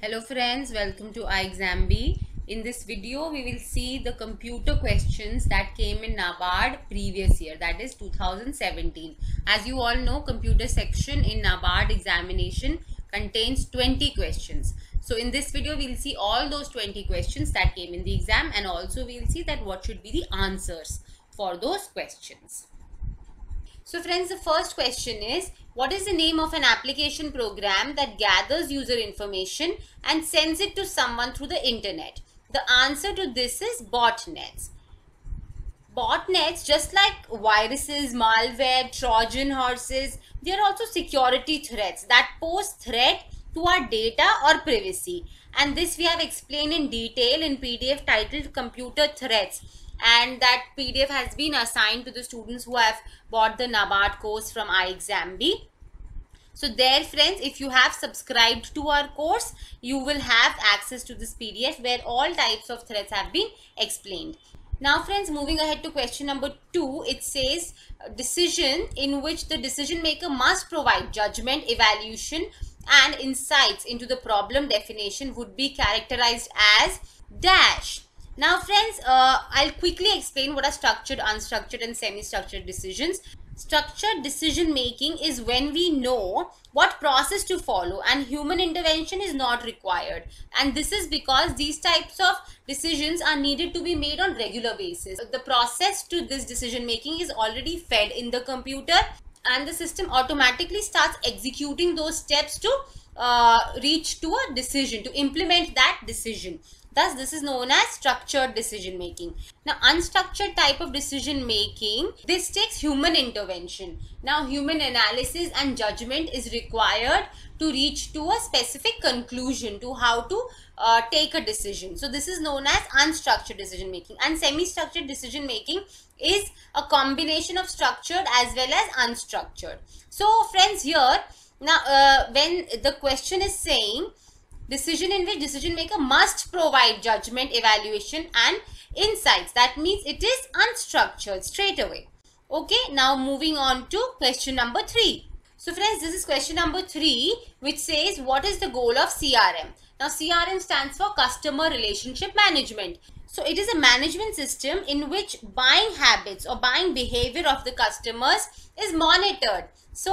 Hello friends, welcome to iExamB. In this video, we will see the computer questions that came in NABARD previous year, that is 2017. As you all know, computer section in NABARD examination contains 20 questions. So in this video, we will see all those 20 questions that came in the exam, and also we will see that what should be the answers for those questions. So friends, the first question is, what is the name of an application program that gathers user information and sends it to someone through the internet? The answer to this is botnets. Botnets, just like viruses, malware, Trojan horses, they are also security threats that pose threat to our data or privacy. And this we have explained in detail in PDF titled Computer Threats. And that PDF has been assigned to the students who have bought the NABARD course from iExamB. So there friends, if you have subscribed to our course, you will have access to this PDF where all types of threats have been explained. Now friends, moving ahead to question number 2, it says decision in which the decision maker must provide judgment, evaluation and insights into the problem definition would be characterized as dash. Now friends, I'll quickly explain what are structured, unstructured and semi-structured decisions. Structured decision making is when we know what process to follow and human intervention is not required. And this is because these types of decisions are needed to be made on regular basis. The process to this decision making is already fed in the computer and the system automatically starts executing those steps to reach to a decision, to implement that decision. Thus, this is known as structured decision making. Now, unstructured type of decision making, this takes human intervention. Now, human analysis and judgment is required to reach to a specific conclusion to how to take a decision. So, this is known as unstructured decision making. And semi-structured decision making is a combination of structured as well as unstructured. So, friends, here, now when the question is saying, decision in which decision maker must provide judgment, evaluation and insights. That means it is unstructured straight away. Okay, now moving on to question number 3. So friends, this is question number 3 which says what is the goal of CRM? Now CRM stands for Customer Relationship Management. So it is a management system in which buying habits or buying behavior of the customers is monitored. So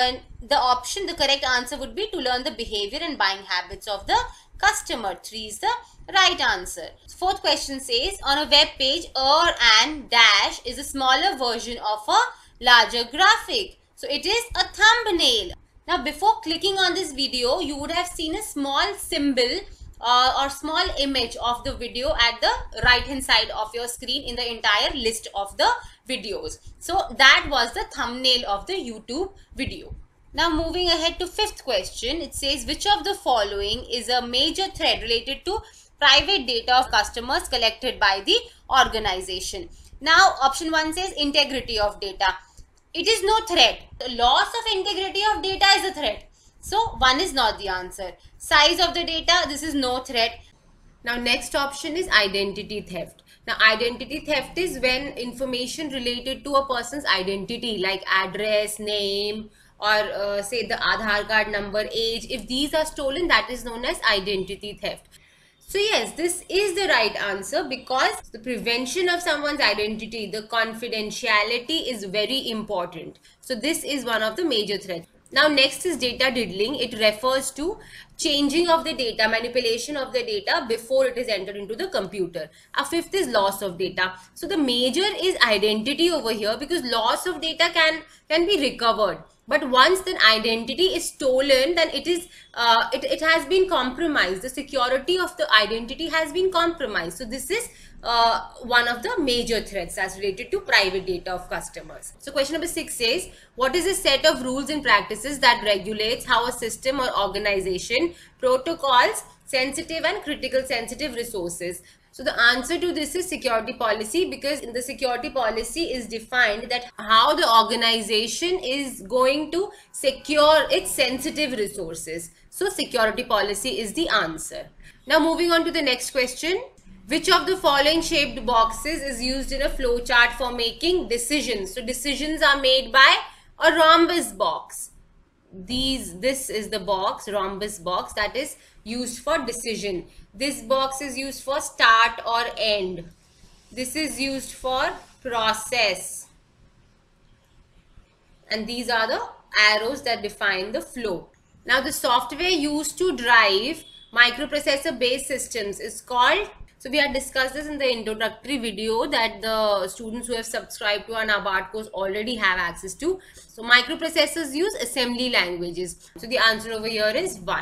the correct answer would be to learn the behavior and buying habits of the customer. 3 is the right answer. Fourth question says, on a web page, and dash is a smaller version of a larger graphic. So it is a thumbnail. Now before clicking on this video, you would have seen a small symbol or small image of the video at the right hand side of your screen in the entire list of the videos. So that was the thumbnail of the YouTube video. Now moving ahead to 5th question, it says which of the following is a major threat related to private data of customers collected by the organization? Now option 1 says integrity of data. It is no threat. The loss of integrity of data is a threat. So 1 is not the answer. Size of the data, this is no threat. Now next option is identity theft. Now identity theft is when information related to a person's identity like address, name or say the Aadhaar card number, age, if these are stolen, that is known as identity theft. So yes, this is the right answer because the prevention of someone's identity, the confidentiality is very important. So this is one of the major threats. Now next is data diddling. It refers to changing of the data, manipulation of the data before it is entered into the computer. A 5th is loss of data. So the major is identity over here because loss of data can be recovered. But once the identity is stolen, then it has been compromised. The security of the identity has been compromised. So this is one of the major threats as related to private data of customers. So question number 6 says, what is a set of rules and practices that regulates how a system or organization protocols sensitive and critical sensitive resources? So the answer to this is security policy, because in the security policy is defined that how the organization is going to secure its sensitive resources. So security policy is the answer. Now moving on to the next question. Which of the following shaped boxes is used in a flowchart for making decisions? So decisions are made by a rhombus box. this is the box, rhombus box, that is used for decision. This box is used for start or end. This is used for process. And these are the arrows that define the flow. Now the software used to drive microprocessor based systems is called, so we had discussed this in the introductory video that the students who have subscribed to our NABARD course already have access to. So microprocessors use assembly languages. So the answer over here is 1.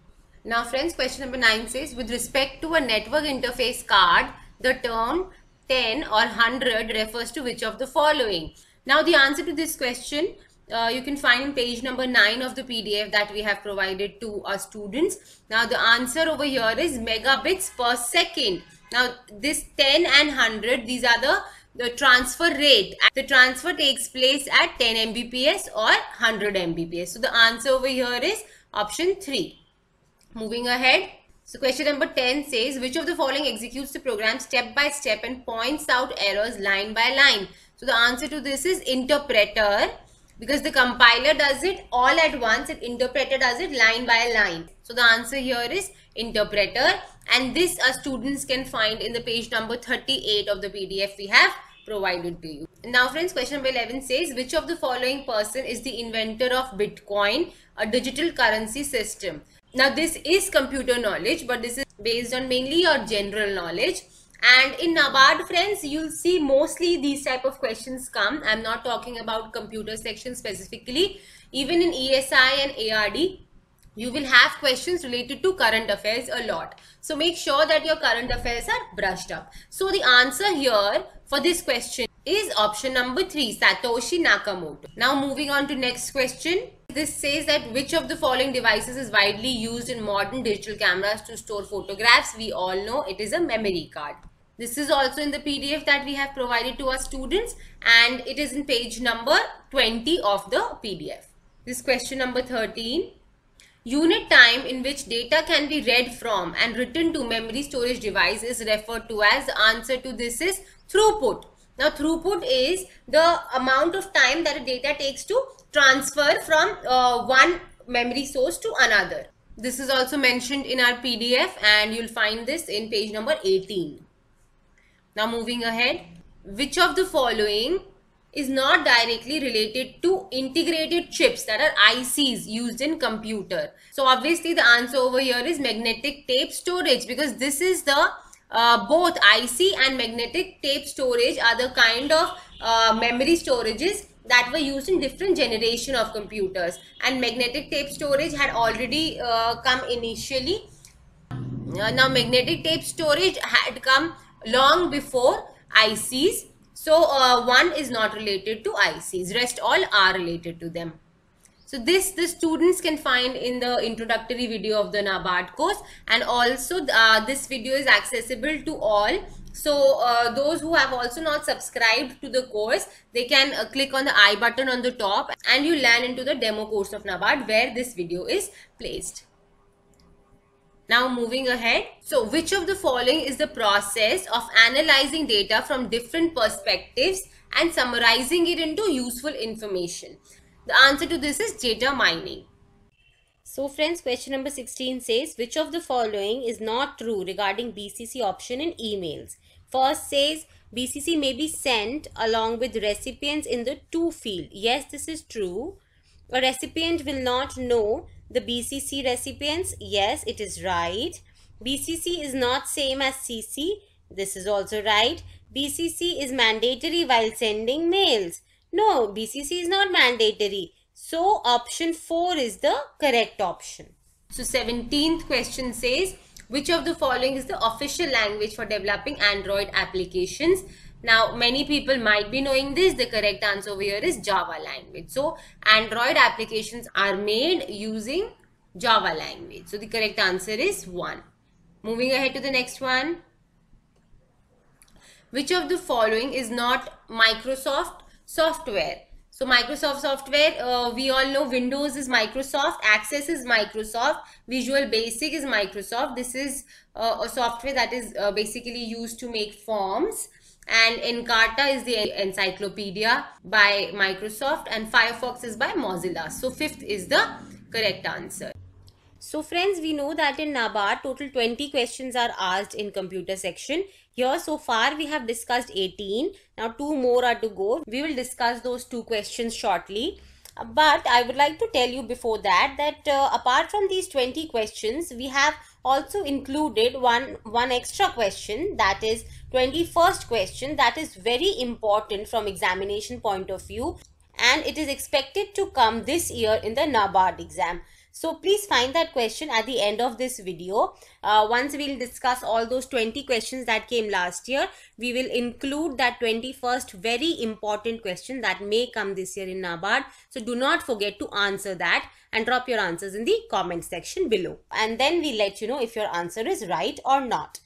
Now friends, question number 9 says, with respect to a network interface card, the term 10 or 100 refers to which of the following? Now the answer to this question you can find in page number 9 of the PDF that we have provided to our students. Now the answer over here is megabits per second. Now this 10 and 100, these are the transfer rate. The transfer takes place at 10 Mbps or 100 Mbps. So the answer over here is option 3. Moving ahead. So question number 10 says, which of the following executes the program step by step and points out errors line by line? So the answer to this is interpreter, because the compiler does it all at once and interpreter does it line by line. So the answer here is interpreter, and this students can find in the page number 38 of the PDF we have provided to you. Now friends, question number 11 says, which of the following person is the inventor of Bitcoin, a digital currency system? Now this is computer knowledge, but this is based on mainly your general knowledge. And in NABARD friends, you'll see mostly these type of questions come. I'm not talking about computer section specifically. Even in ESI and ARD, you will have questions related to current affairs a lot. So make sure that your current affairs are brushed up. So the answer here for this question is option number 3, Satoshi Nakamoto. Now moving on to next question. This says that which of the following devices is widely used in modern digital cameras to store photographs? We all know it is a memory card. This is also in the PDF that we have provided to our students, and it is in page number 20 of the PDF. This question number 13. Unit time in which data can be read from and written to memory storage device is referred to as, the answer to this is throughput. Now throughput is the amount of time that a data takes to transfer from one memory source to another. This is also mentioned in our PDF and you'll find this in page number 18. Now moving ahead, which of the following is not directly related to integrated chips, that are ICs used in computer? So obviously the answer over here is magnetic tape storage, because this is the both IC and magnetic tape storage are the kind of memory storages that were used in different generation of computers, and magnetic tape storage had already come initially. Now magnetic tape storage had come long before ICs, so one is not related to ICs, rest all are related to them. So this the students can find in the introductory video of the NABARD course, and also this video is accessible to all. So those who have also not subscribed to the course, they can click on the I button on the top and you land into the demo course of NABARD where this video is placed. Now moving ahead, so which of the following is the process of analyzing data from different perspectives and summarizing it into useful information? The answer to this is data mining. So friends, question number 16 says, which of the following is not true regarding BCC option in emails? First says, BCC may be sent along with recipients in the to field. Yes, this is true. A recipient will not know the BCC recipients. Yes, it is right. BCC is not same as CC. This is also right. BCC is mandatory while sending mails. No, BCC is not mandatory. So option 4 is the correct option. So 17th question says, which of the following is the official language for developing Android applications? Now many people might be knowing this. The correct answer over here is Java language. So Android applications are made using Java language. So the correct answer is 1. Moving ahead to the next one. Which of the following is not Microsoft software? So Microsoft software, we all know Windows is Microsoft, Access is Microsoft, Visual Basic is Microsoft. This is a software that is basically used to make forms. and Encarta is the encyclopedia by Microsoft, and Firefox is by Mozilla. So fifth is the correct answer. So friends, we know that in NABARD, total 20 questions are asked in computer section. Here so far we have discussed 18. Now 2 more are to go. We will discuss those 2 questions shortly. But I would like to tell you before that apart from these 20 questions, we have also included one extra question, that is 21st question, that is very important from examination point of view, and it is expected to come this year in the NABARD exam. So please find that question at the end of this video. Once we'll discuss all those 20 questions that came last year, we will include that 21st very important question that may come this year in NABARD. So do not forget to answer that and drop your answers in the comment section below. And then we'll let you know if your answer is right or not.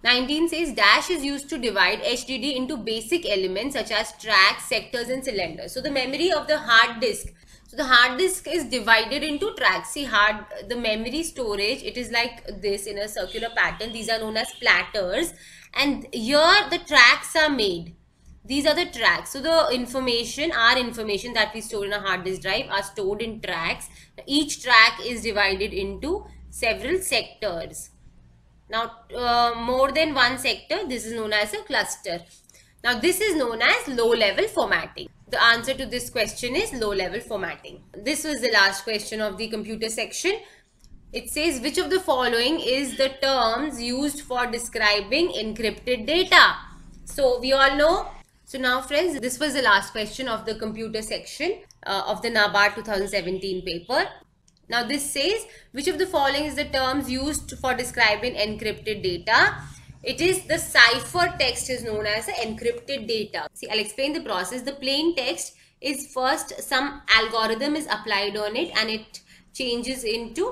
19 says dash is used to divide HDD into basic elements such as tracks, sectors and cylinders. So the memory of the hard disk. So the hard disk is divided into tracks. See, the memory storage, it is like this in a circular pattern. These are known as platters. And here the tracks are made. These are the tracks. So the information, our information that we store in a hard disk drive are stored in tracks. Each track is divided into several sectors. Now, more than one sector, this is known as a cluster. Now, this is known as low-level formatting. The answer to this question is low-level formatting. This was the last question of the computer section. It says, which of the following is the terms used for describing encrypted data? So, we all know. So, now friends, this was the last question of the computer section of the NABARD 2017 paper. Now this says, which of the following is the terms used for describing encrypted data? It is the cipher text is known as the encrypted data. See, I'll explain the process. The plain text is first some algorithm is applied on it and it changes into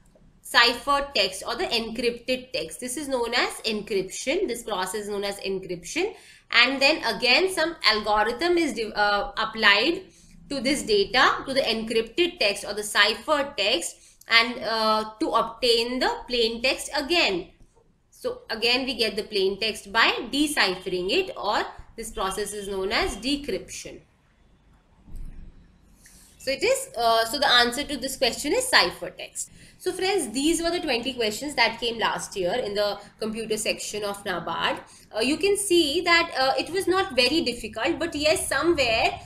cipher text or the encrypted text. This is known as encryption. This process is known as encryption. And then again some algorithm is applied to this data, to the encrypted text or the cipher text, and to obtain the plain text again. So again we get the plain text by deciphering it, or this process is known as decryption. So it is so the answer to this question is cipher text. So friends, these were the 20 questions that came last year in the computer section of NABARD. You can see that it was not very difficult, but yes, somewhere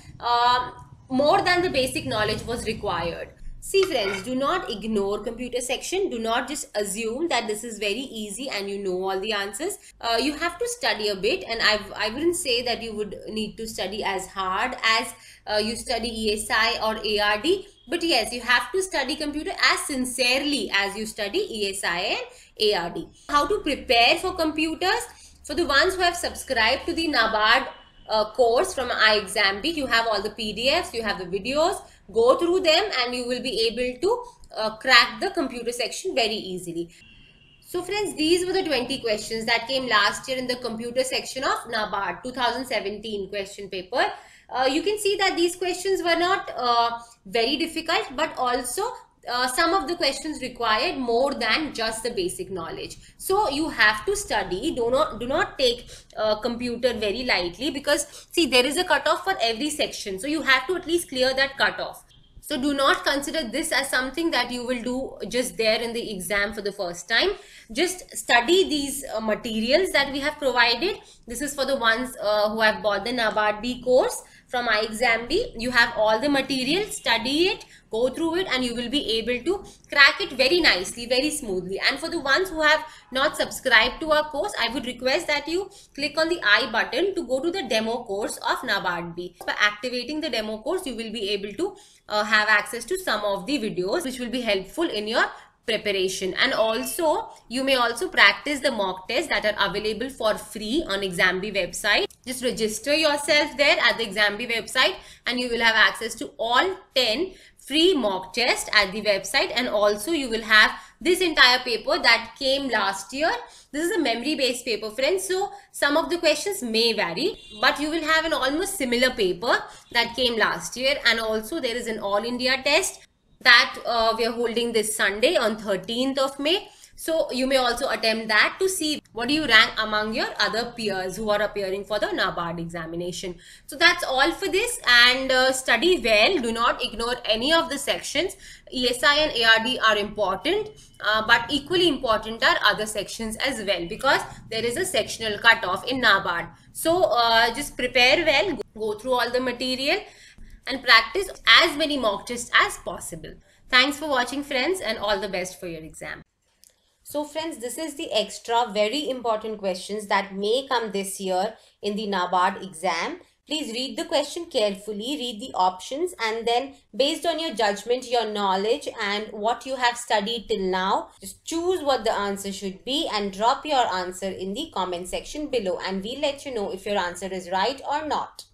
more than the basic knowledge was required. See friends, do not ignore computer section. Do not just assume that this is very easy and you know all the answers. You have to study a bit, and I wouldn't say that you would need to study as hard as you study ESI or ARD. But yes, you have to study computer as sincerely as you study ESI and ARD. How to prepare for computers? For the ones who have subscribed to the NABARD course from iExamB, you have all the PDFs, you have the videos. Go through them and you will be able to crack the computer section very easily. So friends, these were the 20 questions that came last year in the computer section of NABARD 2017 question paper. You can see that these questions were not very difficult, but also some of the questions required more than just the basic knowledge. So you have to study. Do not take computer very lightly, because see, there is a cutoff for every section. So you have to at least clear that cutoff. So do not consider this as something that you will do just there in the exam for the first time. Just study these materials that we have provided. This is for the ones who have bought the NABARD B course from iExamB. You have all the material, study it, go through it, and you will be able to crack it very nicely, very smoothly. And for the ones who have not subscribed to our course, I would request that you click on the I button to go to the demo course of NABARD B. By activating the demo course, you will be able to have access to some of the videos which will be helpful in your preparation. And also you may also practice the mock tests that are available for free on ExamB website. Just register yourself there at the ExamB website and you will have access to all 10 free mock tests at the website. And also you will have this entire paper that came last year. This is a memory based paper, friends, so some of the questions may vary, but you will have an almost similar paper that came last year. And also there is an all India test that we are holding this Sunday on 13th of May. So you may also attempt that to see what do you rank among your other peers who are appearing for the NABARD examination. So that's all for this, and study well. Do not ignore any of the sections. ESI and ARD are important, but equally important are other sections as well, because there is a sectional cutoff in NABARD. So just prepare well, go through all the material and practice as many mock tests as possible. Thanks for watching, friends, and all the best for your exam. So friends, this is the extra very important questions that may come this year in the NABARD exam. Please read the question carefully, read the options, and then based on your judgment, your knowledge and what you have studied till now, just choose what the answer should be and drop your answer in the comment section below, and we'll let you know if your answer is right or not.